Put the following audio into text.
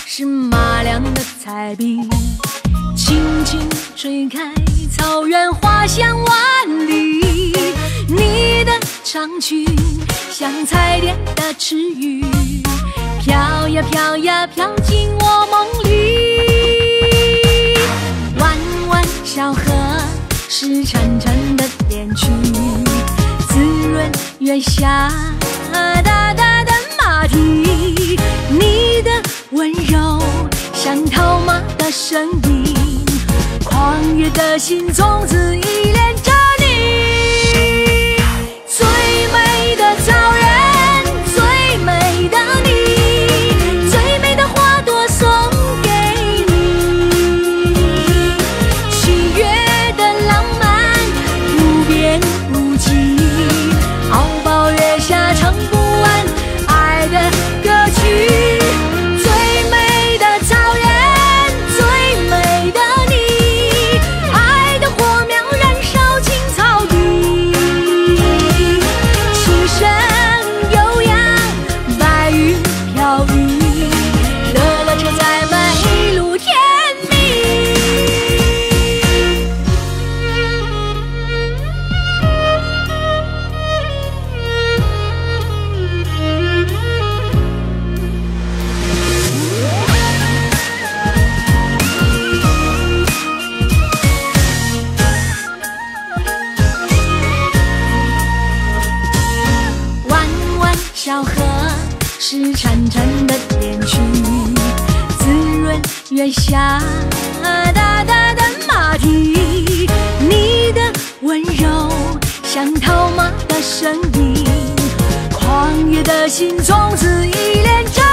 是马良的彩笔，轻轻吹开草原花香万里。你的长裙像彩电的池鱼，飘呀飘呀飘进我梦里。弯弯小河是潺潺的恋曲，滋润月下大大的马蹄。你的温柔像套马的声音，狂野的心从此依恋着你。最美的草原，最美的你，最美的花朵送给你。七月的浪漫无边无际，敖包月下唱不完爱的歌曲。小河是潺潺的恋曲，滋润月下大大的马蹄。你的温柔像套马的声音，狂野的心从此依恋着